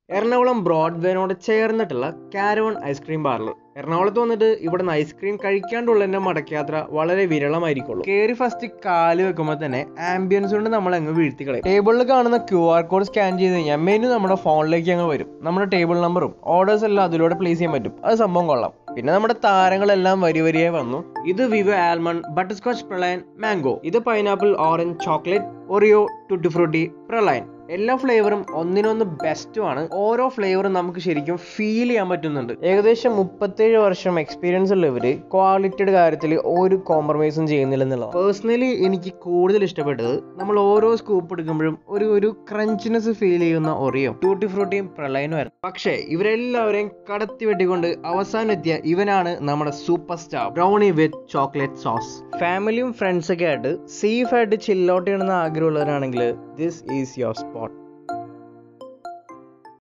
എറണാകുളം ബ്രോഡ്വേനോട് ചേർന്നിട്ടുള്ള caravan ice cream parlour. എറണാകുളത്ത് വന്നിട്ട് ഇവിടുന്ന് ഐസ്ക്രീം കഴിക്കാണ്ടുള്ളതിന്റെ മടക്കയാത്ര വളരെ വിരളമായിരിക്കുള്ളൂ. കയറി ഫസ്റ്റ് കാല് വെക്കുമ്പോൾ തന്നെ ആംബിയൻസ് കൊണ്ട് നമ്മൾ അങ്ങ് വീഴ്ത്തി കളയും. ടേബിളിൽ കാണുന്ന QR കോഡ് സ്കാൻ ചെയ്ത് കഴിഞ്ഞാൽ മെനു നമ്മുടെ ഫോണിലേക്ക് അങ്ങ് വരും. നമ്മുടെ ടേബിൾ നമ്പറും ഓർഡേഴ്സ് എല്ലാം അതിലൂടെ പ്ലേസ് ചെയ്യാൻ പറ്റും. അത് സംഭവം കൊള്ളാം. പിന്നെ നമ്മുടെ താരങ്ങളെല്ലാം വരിയായി വന്നു. ഇത് വിവ ആൽമണ്ട്, ബട്ടർസ്കോച്ച് പ്രളൈൻ, മാംഗോ. ഇത് pineapple, orange, chocolate, Oreo, tutti frutti, praline. എല്ലാ ഫ്ലേവറും ഒന്നിനൊന്ന് ബെസ്റ്റുമാണ്. ഓരോ ഫ്ലേവറും നമുക്ക് ശരിക്കും ഫീൽ ചെയ്യാൻ പറ്റുന്നുണ്ട്. ഏകദേശം 37 വർഷം എക്സ്പീരിയൻസ് ഉള്ളവര് ക്വാളിറ്റിയുടെ കാര്യത്തിൽ ഒരു കോംപ്രമൈസും ചെയ്യുന്നില്ല എന്നുള്ളത്. പേഴ്സണലി എനിക്ക് കൂടുതൽ ഇഷ്ടപ്പെട്ടത് നമ്മൾ ഓരോ സ്കൂപ്പ് എടുക്കുമ്പോഴും ഒരു ക്രഞ്ചിനെസ് ഫീൽ ചെയ്യുന്ന ഒറിയോ, ടൂട്ടി ഫ്രൂട്ടിയും പ്രളയനും ആയിരുന്നു. പക്ഷേ ഇവരെല്ലാവരെയും കടത്തി വെട്ടിക്കൊണ്ട് അവസാനം എത്തിയ ഇവനാണ് നമ്മുടെ super star brownie with chocolate sauce. ഫാമിലിയും ഫ്രണ്ട്സൊക്കെ ആയിട്ട് സേഫ് ആയിട്ട് ചില്ലോട്ട് ചെയ്യണമെന്ന് ആഗ്രഹമുള്ളവരാണെങ്കിൽ ദിസ് ഈസ് യുവർ സ്പോട്ട്.